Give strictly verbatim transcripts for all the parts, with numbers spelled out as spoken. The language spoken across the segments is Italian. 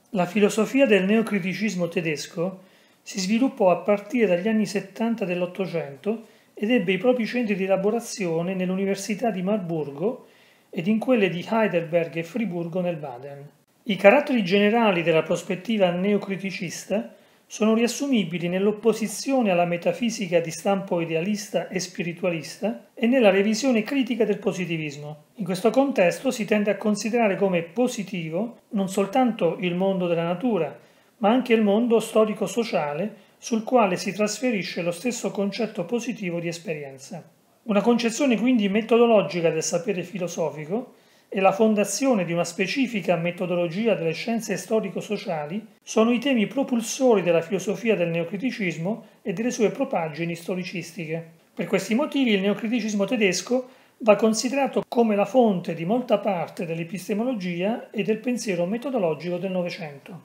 La filosofia del neocriticismo tedesco si sviluppò a partire dagli anni settanta dell'Ottocento ed ebbe i propri centri di elaborazione nell'Università di Marburgo ed in quelle di Heidelberg e Friburgo nel Baden. I caratteri generali della prospettiva neocriticista sono riassumibili nell'opposizione alla metafisica di stampo idealista e spiritualista e nella revisione critica del positivismo. In questo contesto si tende a considerare come positivo non soltanto il mondo della natura, ma anche il mondo storico-sociale sul quale si trasferisce lo stesso concetto positivo di esperienza. Una concezione quindi metodologica del sapere filosofico e la fondazione di una specifica metodologia delle scienze storico-sociali sono i temi propulsori della filosofia del neocriticismo e delle sue propaggini storicistiche. Per questi motivi il neocriticismo tedesco va considerato come la fonte di molta parte dell'epistemologia e del pensiero metodologico del Novecento.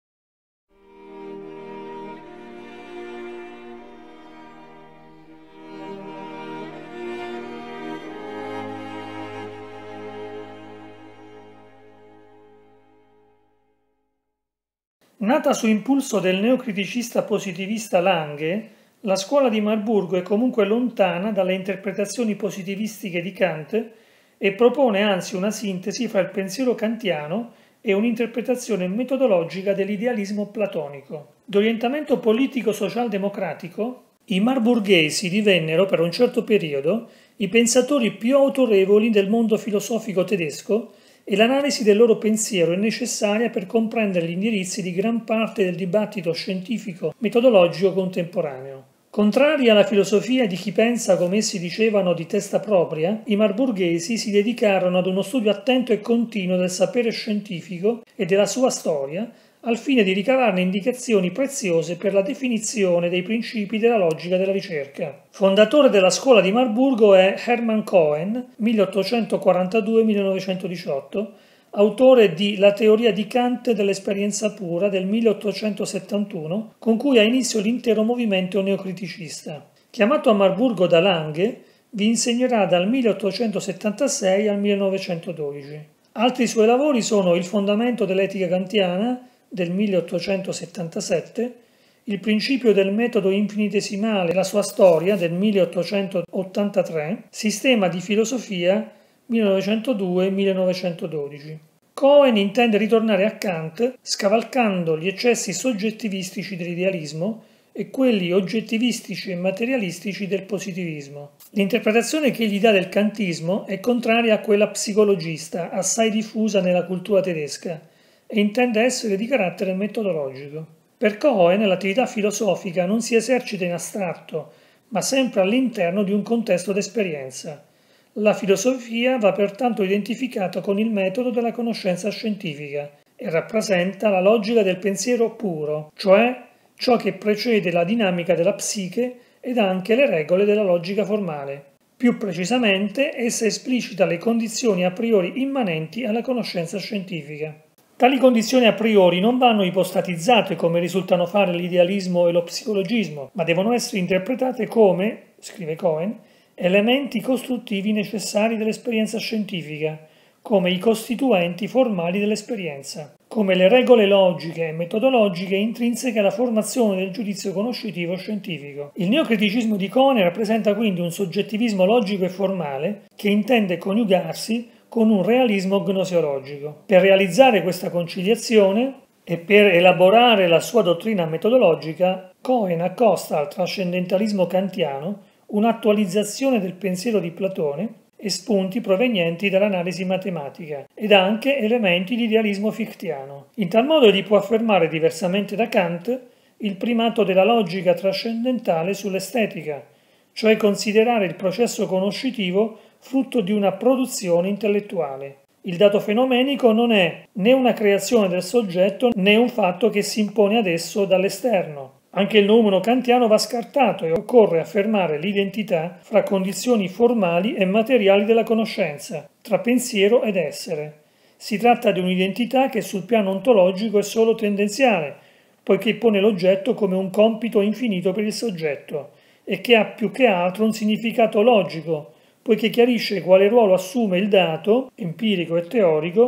Nata su impulso del neocriticista positivista Lange, la scuola di Marburgo è comunque lontana dalle interpretazioni positivistiche di Kant e propone anzi una sintesi fra il pensiero kantiano e un'interpretazione metodologica dell'idealismo platonico. Di orientamento politico socialdemocratico, i marburghesi divennero per un certo periodo i pensatori più autorevoli del mondo filosofico tedesco e l'analisi del loro pensiero è necessaria per comprendere gli indirizzi di gran parte del dibattito scientifico metodologico contemporaneo. Contrari alla filosofia di chi pensa, come essi dicevano, di testa propria, i marburghesi si dedicarono ad uno studio attento e continuo del sapere scientifico e della sua storia, al fine di ricavarne indicazioni preziose per la definizione dei principi della logica della ricerca. Fondatore della scuola di Marburgo è Hermann Cohen, milleottocentoquarantadue millenovecentodiciotto, autore di La teoria di Kant dell'esperienza pura del milleottocentosettantuno, con cui ha inizio l'intero movimento neocriticista. Chiamato a Marburgo da Lange, vi insegnerà dal milleottocentosettantasei al millenovecentododici. Altri suoi lavori sono Il fondamento dell'etica kantiana del milleottocentosettantasette, Il principio del metodo infinitesimale e la sua storia del milleottocentottantatré, Sistema di filosofia millenovecentodue millenovecentododici. Cohen intende ritornare a Kant scavalcando gli eccessi soggettivistici dell'idealismo e quelli oggettivistici e materialistici del positivismo. L'interpretazione che egli dà del kantismo è contraria a quella psicologista, assai diffusa nella cultura tedesca, e intende essere di carattere metodologico. Per Cohen l'attività filosofica non si esercita in astratto, ma sempre all'interno di un contesto d'esperienza. La filosofia va pertanto identificata con il metodo della conoscenza scientifica e rappresenta la logica del pensiero puro, cioè ciò che precede la dinamica della psiche ed anche le regole della logica formale. Più precisamente, essa esplicita le condizioni a priori immanenti alla conoscenza scientifica. Tali condizioni a priori non vanno ipostatizzate come risultano fare l'idealismo e lo psicologismo, ma devono essere interpretate come, scrive Cohen, elementi costruttivi necessari dell'esperienza scientifica, come i costituenti formali dell'esperienza, come le regole logiche e metodologiche intrinseche alla formazione del giudizio conoscitivo scientifico. Il neocriticismo di Cohen rappresenta quindi un soggettivismo logico e formale che intende coniugarsi con un realismo gnosiologico. Per realizzare questa conciliazione e per elaborare la sua dottrina metodologica, Cohen accosta al trascendentalismo kantiano un'attualizzazione del pensiero di Platone e spunti provenienti dall'analisi matematica, ed anche elementi di idealismo fichtiano. In tal modo egli può affermare, diversamente da Kant, il primato della logica trascendentale sull'estetica, cioè considerare il processo conoscitivo frutto di una produzione intellettuale. Il dato fenomenico non è né una creazione del soggetto né un fatto che si impone ad esso dall'esterno. Anche il noumeno kantiano va scartato e occorre affermare l'identità fra condizioni formali e materiali della conoscenza, tra pensiero ed essere. Si tratta di un'identità che sul piano ontologico è solo tendenziale, poiché pone l'oggetto come un compito infinito per il soggetto, e che ha più che altro un significato logico, poiché chiarisce quale ruolo assume il dato, empirico e teorico,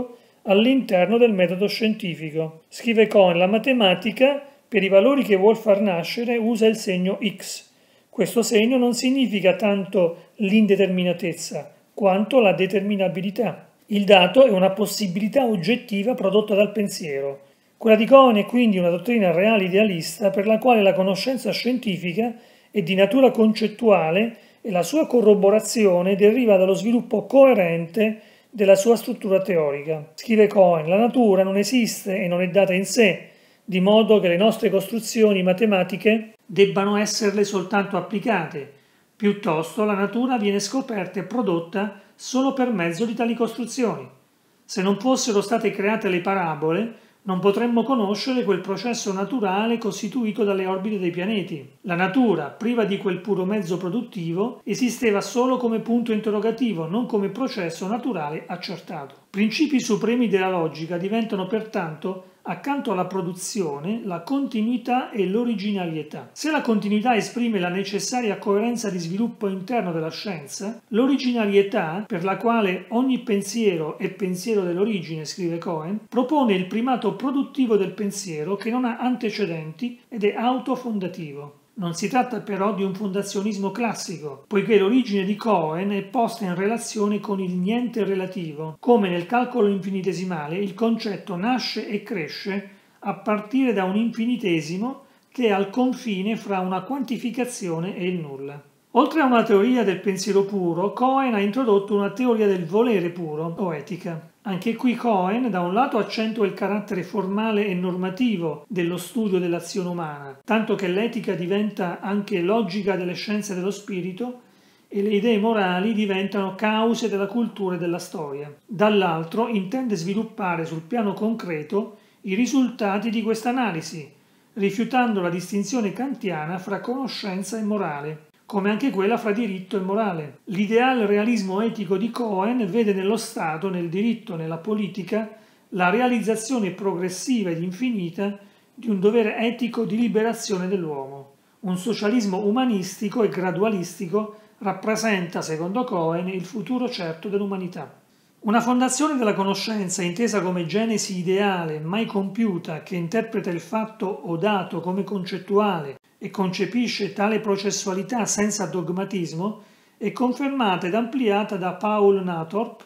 all'interno del metodo scientifico. Scrive Cohen, la matematica per i valori che vuol far nascere usa il segno x. Questo segno non significa tanto l'indeterminatezza quanto la determinabilità. Il dato è una possibilità oggettiva prodotta dal pensiero. Quella di Cohen è quindi una dottrina reale idealista per la quale la conoscenza scientifica è di natura concettuale e la sua corroborazione deriva dallo sviluppo coerente della sua struttura teorica. Scrive Cohen, la natura non esiste e non è data in sé, di modo che le nostre costruzioni matematiche debbano esserle soltanto applicate. Piuttosto la natura viene scoperta e prodotta solo per mezzo di tali costruzioni. Se non fossero state create le parabole, non potremmo conoscere quel processo naturale costituito dalle orbite dei pianeti. La natura, priva di quel puro mezzo produttivo, esisteva solo come punto interrogativo, non come processo naturale accertato. Principi supremi della logica diventano pertanto, accanto alla produzione, la continuità e l'originarietà. Se la continuità esprime la necessaria coerenza di sviluppo interno della scienza, l'originarietà, per la quale ogni pensiero è pensiero dell'origine, scrive Cohen, propone il primato produttivo del pensiero che non ha antecedenti ed è autofondativo. Non si tratta però di un fondazionismo classico, poiché l'origine di Cohen è posta in relazione con il niente relativo. Come nel calcolo infinitesimale, il concetto nasce e cresce a partire da un infinitesimo che è al confine fra una quantificazione e il nulla. Oltre a una teoria del pensiero puro, Cohen ha introdotto una teoria del volere puro, o etica. Anche qui Cohen, da un lato, accentua il carattere formale e normativo dello studio dell'azione umana, tanto che l'etica diventa anche logica delle scienze dello spirito e le idee morali diventano cause della cultura e della storia. Dall'altro, intende sviluppare sul piano concreto i risultati di questa analisi, rifiutando la distinzione kantiana fra conoscenza e morale, come anche quella fra diritto e morale. L'ideale realismo etico di Cohen vede nello Stato, nel diritto, nella politica, la realizzazione progressiva ed infinita di un dovere etico di liberazione dell'uomo. Un socialismo umanistico e gradualistico rappresenta, secondo Cohen, il futuro certo dell'umanità. Una fondazione della conoscenza intesa come genesi ideale, mai compiuta, che interpreta il fatto o dato come concettuale e concepisce tale processualità senza dogmatismo, è confermata ed ampliata da Paul Nathorp,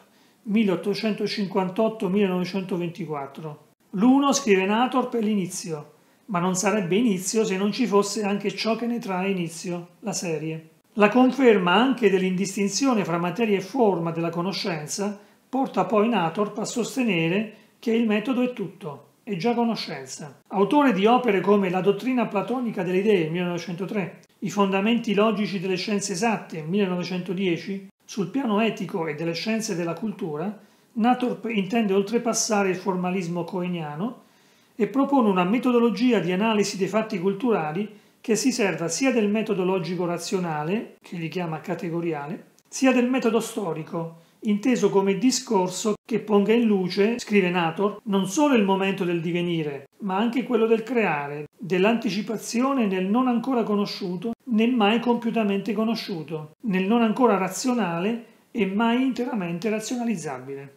milleottocentocinquantotto millenovecentoventiquattro. L'uno, scrive Nathorp, è l'inizio, ma non sarebbe inizio se non ci fosse anche ciò che ne trae inizio, la serie. La conferma anche dell'indistinzione fra materia e forma della conoscenza porta poi Nathorp a sostenere che il metodo è tutto, è già conoscenza. Autore di opere come La dottrina platonica delle idee, millenovecentotre, I fondamenti logici delle scienze esatte, millenovecentodieci, sul piano etico e delle scienze della cultura, Nathorp intende oltrepassare il formalismo coheniano e propone una metodologia di analisi dei fatti culturali che si serva sia del metodo logico-razionale, che gli chiama categoriale, sia del metodo storico, inteso come discorso che ponga in luce, scrive Nathorp, non solo il momento del divenire, ma anche quello del creare, dell'anticipazione nel non ancora conosciuto, né mai compiutamente conosciuto, nel non ancora razionale e mai interamente razionalizzabile.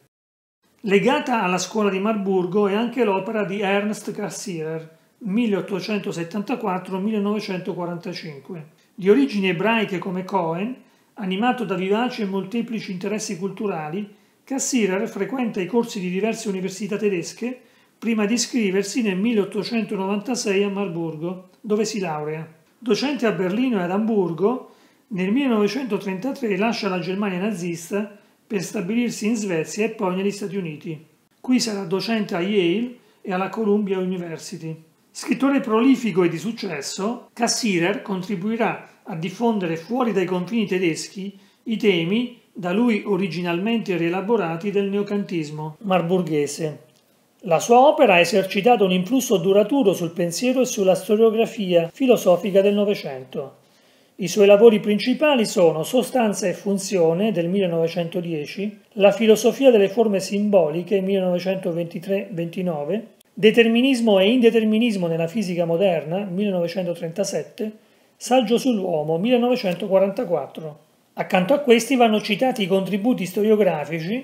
Legata alla scuola di Marburgo è anche l'opera di Ernst Cassirer, milleottocentosettantaquattro millenovecentoquarantacinque. Di origini ebraiche come Cohen, animato da vivaci e molteplici interessi culturali, Cassirer frequenta i corsi di diverse università tedesche prima di iscriversi nel milleottocentonovantasei a Marburgo, dove si laurea. Docente a Berlino e ad Amburgo, nel millenovecentotrentatré lascia la Germania nazista per stabilirsi in Svezia e poi negli Stati Uniti. Qui sarà docente a Yale e alla Columbia University. Scrittore prolifico e di successo, Cassirer contribuirà a diffondere fuori dai confini tedeschi i temi da lui originalmente rielaborati del neocantismo marburghese. La sua opera ha esercitato un influsso duraturo sul pensiero e sulla storiografia filosofica del Novecento. I suoi lavori principali sono Sostanza e funzione del millenovecentodieci, La filosofia delle forme simboliche millenovecentoventitré ventinove, Determinismo e indeterminismo nella fisica moderna millenovecentotrentasette, Saggio sull'uomo millenovecentoquarantaquattro. Accanto a questi vanno citati i contributi storiografici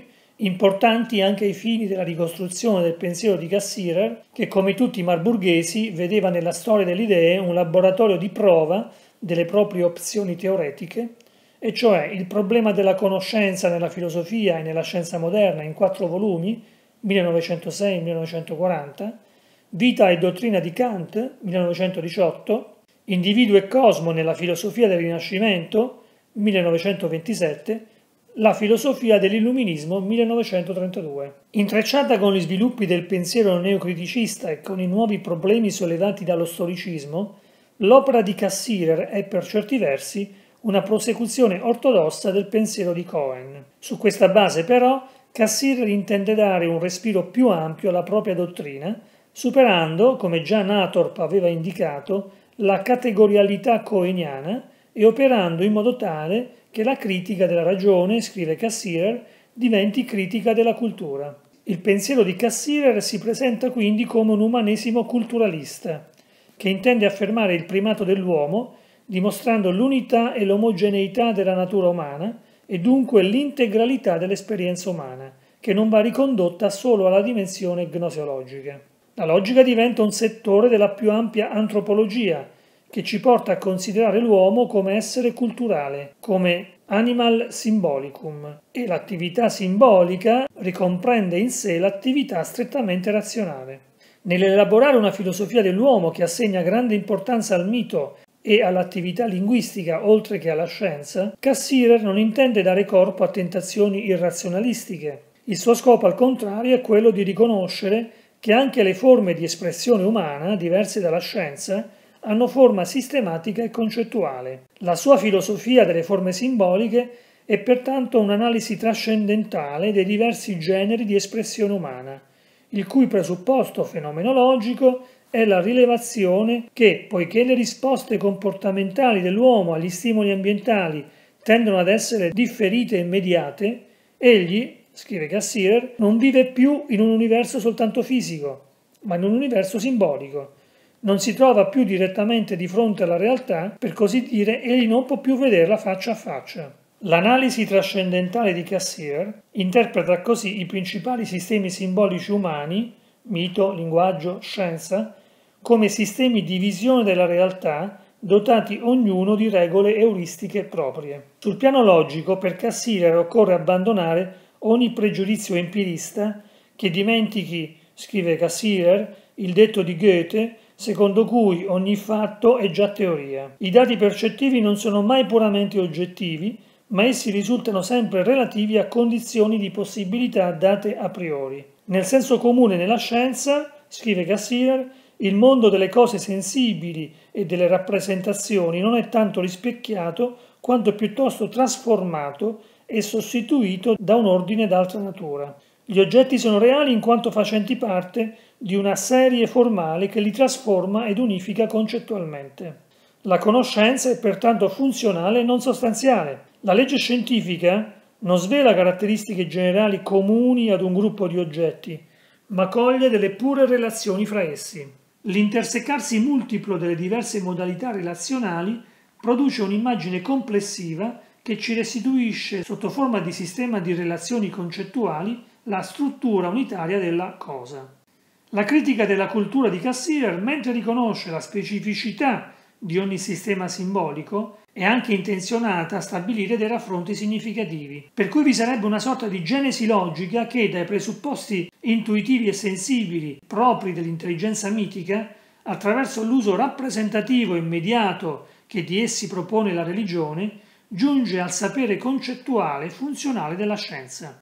importanti anche ai fini della ricostruzione del pensiero di Cassirer, che come tutti i marburghesi vedeva nella storia delle idee un laboratorio di prova delle proprie opzioni teoretiche, e cioè il problema della conoscenza nella filosofia e nella scienza moderna in quattro volumi, millenovecentosei millenovecentoquaranta, Vita e dottrina di Kant, millenovecentodiciotto, Individuo e cosmo nella filosofia del Rinascimento, millenovecentoventisette, La filosofia dell'illuminismo, millenovecentotrentadue. Intrecciata con gli sviluppi del pensiero neocriticista e con i nuovi problemi sollevati dallo storicismo, l'opera di Cassirer è per certi versi una prosecuzione ortodossa del pensiero di Cohen. Su questa base, però, Cassirer intende dare un respiro più ampio alla propria dottrina, superando, come già Nathorp aveva indicato, la categorialità coheniana e operando in modo tale che la critica della ragione, scrive Cassirer, diventi critica della cultura. Il pensiero di Cassirer si presenta quindi come un umanesimo culturalista, che intende affermare il primato dell'uomo, dimostrando l'unità e l'omogeneità della natura umana e dunque l'integralità dell'esperienza umana, che non va ricondotta solo alla dimensione gnoseologica. La logica diventa un settore della più ampia antropologia, che ci porta a considerare l'uomo come essere culturale, come animal symbolicum, e l'attività simbolica ricomprende in sé l'attività strettamente razionale. Nell'elaborare una filosofia dell'uomo che assegna grande importanza al mito e all'attività linguistica oltre che alla scienza, Cassirer non intende dare corpo a tentazioni irrazionalistiche. Il suo scopo, al contrario, è quello di riconoscere che anche le forme di espressione umana, diverse dalla scienza, hanno forma sistematica e concettuale. La sua filosofia delle forme simboliche è pertanto un'analisi trascendentale dei diversi generi di espressione umana, il cui presupposto fenomenologico è la rilevazione che, poiché le risposte comportamentali dell'uomo agli stimoli ambientali tendono ad essere differite e immediate, egli, scrive Cassirer, non vive più in un universo soltanto fisico, ma in un universo simbolico. Non si trova più direttamente di fronte alla realtà, per così dire, egli non può più vederla faccia a faccia. L'analisi trascendentale di Cassirer interpreta così i principali sistemi simbolici umani, mito, linguaggio, scienza, come sistemi di visione della realtà dotati ognuno di regole euristiche proprie. Sul piano logico, per Cassirer occorre abbandonare ogni pregiudizio empirista che dimentichi, scrive Cassirer, il detto di Goethe, secondo cui ogni fatto è già teoria. I dati percettivi non sono mai puramente oggettivi, ma essi risultano sempre relativi a condizioni di possibilità date a priori. Nel senso comune nella scienza, scrive Cassirer, il mondo delle cose sensibili e delle rappresentazioni non è tanto rispecchiato quanto piuttosto trasformato e sostituito da un ordine d'altra natura. Gli oggetti sono reali in quanto facenti parte di una serie formale che li trasforma ed unifica concettualmente. La conoscenza è pertanto funzionale e non sostanziale. La legge scientifica non svela caratteristiche generali comuni ad un gruppo di oggetti, ma coglie delle pure relazioni fra essi. L'intersecarsi multiplo delle diverse modalità relazionali produce un'immagine complessiva che ci restituisce, sotto forma di sistema di relazioni concettuali, la struttura unitaria della cosa. La critica della cultura di Cassirer, mentre riconosce la specificità di ogni sistema simbolico, è anche intenzionata a stabilire dei raffronti significativi, per cui vi sarebbe una sorta di genesi logica che, dai presupposti intuitivi e sensibili propri dell'intelligenza mitica, attraverso l'uso rappresentativo immediato che di essi propone la religione, giunge al sapere concettuale e funzionale della scienza.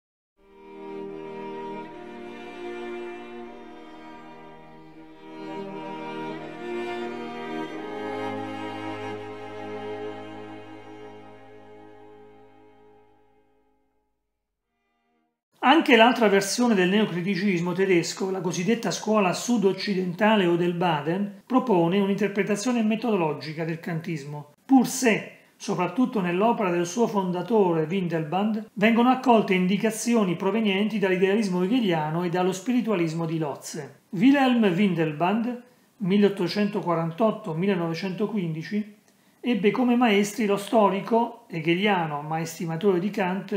Anche l'altra versione del neocriticismo tedesco, la cosiddetta scuola sud-occidentale o del Baden, propone un'interpretazione metodologica del kantismo, pur se, soprattutto nell'opera del suo fondatore Windelband, vengono accolte indicazioni provenienti dall'idealismo hegeliano e dallo spiritualismo di Lotze. Wilhelm Windelband, milleottocentoquarantotto millenovecentoquindici, ebbe come maestri lo storico hegeliano ma estimatore di Kant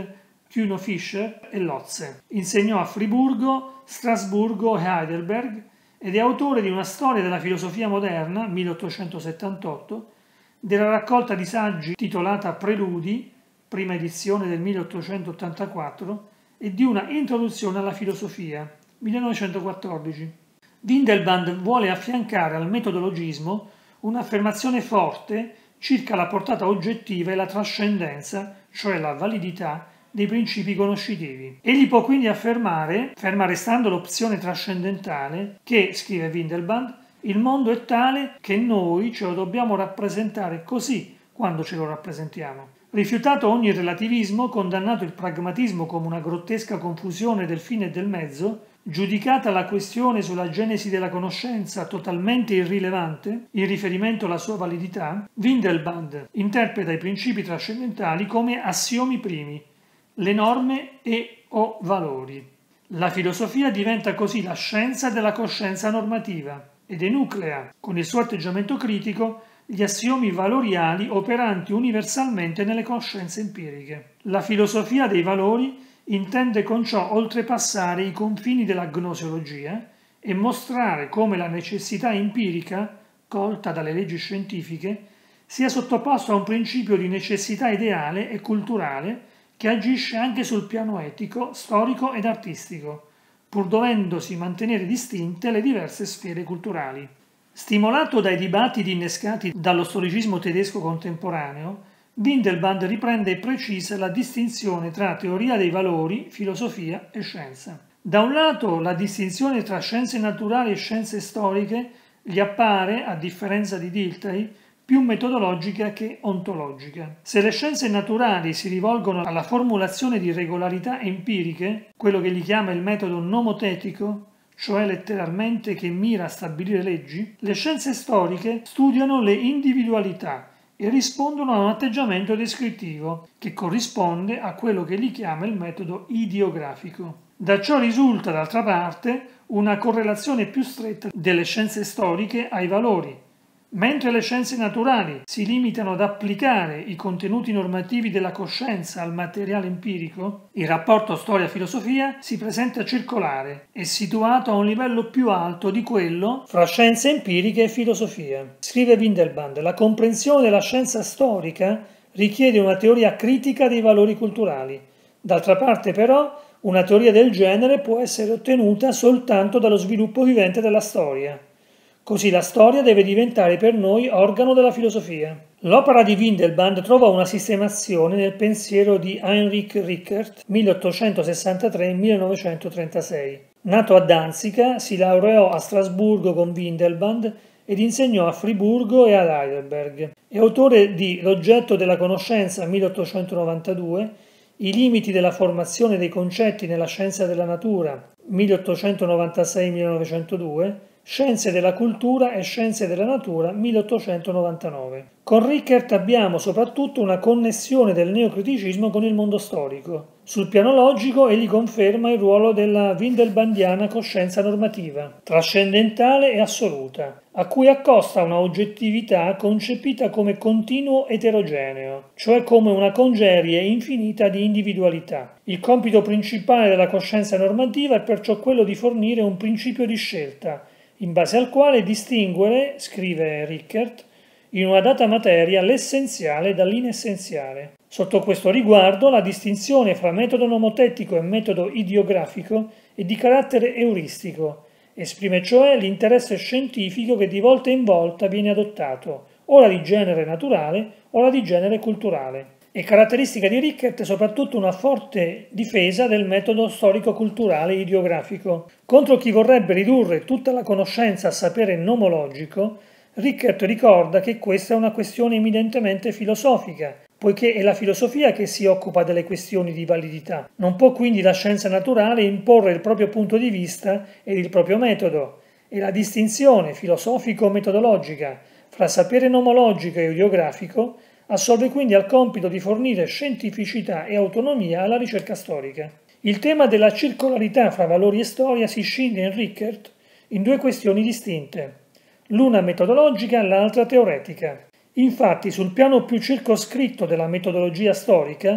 Kuno Fischer e Lotze. Insegnò a Friburgo, Strasburgo e Heidelberg ed è autore di una storia della filosofia moderna, milleottocentosettantotto, della raccolta di saggi titolata Preludi, prima edizione del milleottocentottantaquattro, e di una introduzione alla filosofia, millenovecentoquattordici. Windelband vuole affiancare al metodologismo un'affermazione forte circa la portata oggettiva e la trascendenza, cioè la validità, dei principi conoscitivi. Egli può quindi affermare, ferma restando l'opzione trascendentale, che, scrive Windelband, il mondo è tale che noi ce lo dobbiamo rappresentare così quando ce lo rappresentiamo. Rifiutato ogni relativismo, condannato il pragmatismo come una grottesca confusione del fine e del mezzo, giudicata la questione sulla genesi della conoscenza totalmente irrilevante in riferimento alla sua validità, Windelband interpreta i principi trascendentali come assiomi primi, le norme e o valori. La filosofia diventa così la scienza della coscienza normativa ed enuclea, con il suo atteggiamento critico, gli assiomi valoriali operanti universalmente nelle conoscenze empiriche. La filosofia dei valori intende con ciò oltrepassare i confini della gnosiologia e mostrare come la necessità empirica, colta dalle leggi scientifiche, sia sottoposta a un principio di necessità ideale e culturale che agisce anche sul piano etico, storico ed artistico, pur dovendosi mantenere distinte le diverse sfere culturali. Stimolato dai dibattiti innescati dallo storicismo tedesco contemporaneo, Windelband riprende e precisa la distinzione tra teoria dei valori, filosofia e scienza. Da un lato, la distinzione tra scienze naturali e scienze storiche gli appare, a differenza di Dilthey, più metodologica che ontologica. Se le scienze naturali si rivolgono alla formulazione di regolarità empiriche, quello che gli chiama il metodo nomotetico, cioè letteralmente che mira a stabilire leggi, le scienze storiche studiano le individualità e rispondono a un atteggiamento descrittivo che corrisponde a quello che gli chiama il metodo idiografico. Da ciò risulta, d'altra parte, una correlazione più stretta delle scienze storiche ai valori. Mentre le scienze naturali si limitano ad applicare i contenuti normativi della coscienza al materiale empirico, il rapporto storia-filosofia si presenta circolare e situato a un livello più alto di quello fra scienze empiriche e filosofia. Scrive Windelband, la comprensione della scienza storica richiede una teoria critica dei valori culturali. D'altra parte, però, una teoria del genere può essere ottenuta soltanto dallo sviluppo vivente della storia. Così la storia deve diventare per noi organo della filosofia. L'opera di Windelband trova una sistemazione nel pensiero di Heinrich Rickert, milleottocentosessantatré millenovecentotrentasei. Nato a Danzica, si laureò a Strasburgo con Windelband ed insegnò a Friburgo e ad Heidelberg. È autore di L'oggetto della conoscenza milleottocentonovantadue, I limiti della formazione dei concetti nella scienza della natura milleottocentonovantasei millenovecentodue, Scienze della cultura e Scienze della natura milleottocentonovantanove. Con Rickert abbiamo soprattutto una connessione del neocriticismo con il mondo storico. Sul piano logico egli conferma il ruolo della windelbandiana coscienza normativa, trascendentale e assoluta, a cui accosta una oggettività concepita come continuo eterogeneo, cioè come una congerie infinita di individualità. Il compito principale della coscienza normativa è perciò quello di fornire un principio di scelta, in base al quale distinguere, scrive Rickert, in una data materia l'essenziale dall'inessenziale. Sotto questo riguardo, la distinzione fra metodo nomotetico e metodo idiografico è di carattere euristico, esprime cioè l'interesse scientifico che di volta in volta viene adottato, ora di genere naturale, ora di genere culturale. È caratteristica di Rickert soprattutto una forte difesa del metodo storico-culturale idiografico. Contro chi vorrebbe ridurre tutta la conoscenza a sapere nomologico, Rickert ricorda che questa è una questione eminentemente filosofica, poiché è la filosofia che si occupa delle questioni di validità. Non può quindi la scienza naturale imporre il proprio punto di vista ed il proprio metodo, e la distinzione filosofico-metodologica fra sapere nomologico e idiografico assolve quindi al compito di fornire scientificità e autonomia alla ricerca storica. Il tema della circolarità fra valori e storia si scinde in Rickert in due questioni distinte, l'una metodologica e l'altra teoretica. Infatti, sul piano più circoscritto della metodologia storica,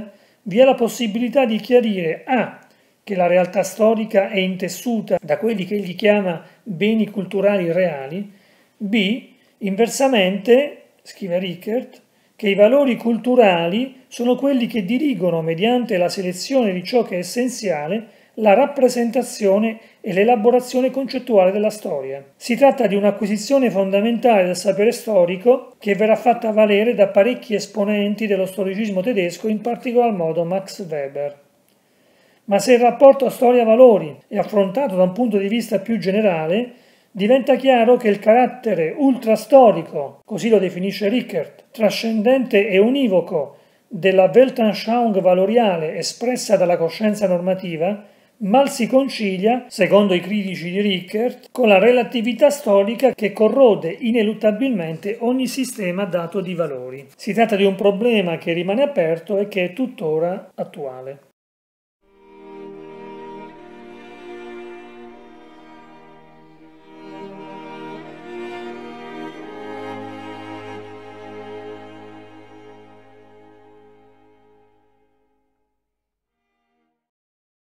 vi è la possibilità di chiarire A. che la realtà storica è intessuta da quelli che egli chiama beni culturali reali, B. inversamente, scrive Rickert, che i valori culturali sono quelli che dirigono, mediante la selezione di ciò che è essenziale, la rappresentazione e l'elaborazione concettuale della storia. Si tratta di un'acquisizione fondamentale del sapere storico che verrà fatta valere da parecchi esponenti dello storicismo tedesco, in particolar modo Max Weber. Ma se il rapporto storia-valori è affrontato da un punto di vista più generale, diventa chiaro che il carattere ultrastorico, così lo definisce Rickert, trascendente e univoco della Weltanschauung valoriale espressa dalla coscienza normativa, mal si concilia, secondo i critici di Rickert, con la relatività storica che corrode ineluttabilmente ogni sistema dato di valori. Si tratta di un problema che rimane aperto e che è tuttora attuale.